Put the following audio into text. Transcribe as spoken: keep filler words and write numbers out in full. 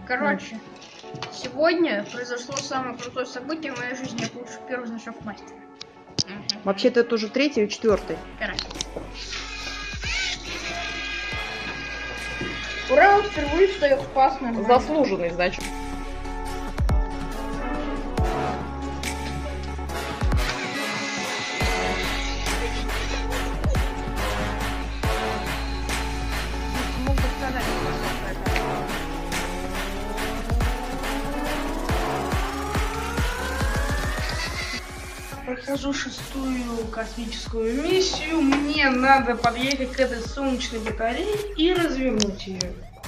Короче, mm. сегодня произошло самое крутое событие в моей жизни. Я получил первый значок мастера. Mm-hmm. Вообще-то это уже третий и четвертый. Короче. Ура, он впервые встает в пас нормально. Заслуженный значок. Прохожу шестую космическую миссию. Мне надо подъехать к этой солнечной батарее и развернуть ее.